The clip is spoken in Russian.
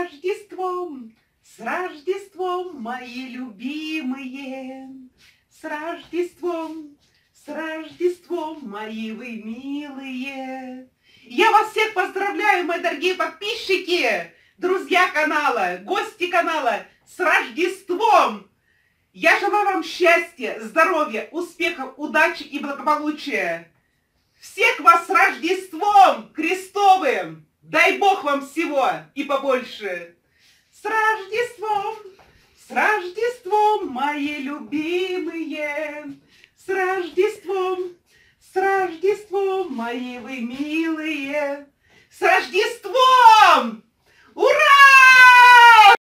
с Рождеством, мои любимые, с Рождеством, мои вы милые. Я вас всех поздравляю, мои дорогие подписчики, друзья канала, гости канала, с Рождеством! Я желаю вам счастья, здоровья, успехов, удачи и благополучия. Всех вас с Рождеством Христовым! Дай Бог вам всего и побольше! С Рождеством, мои любимые!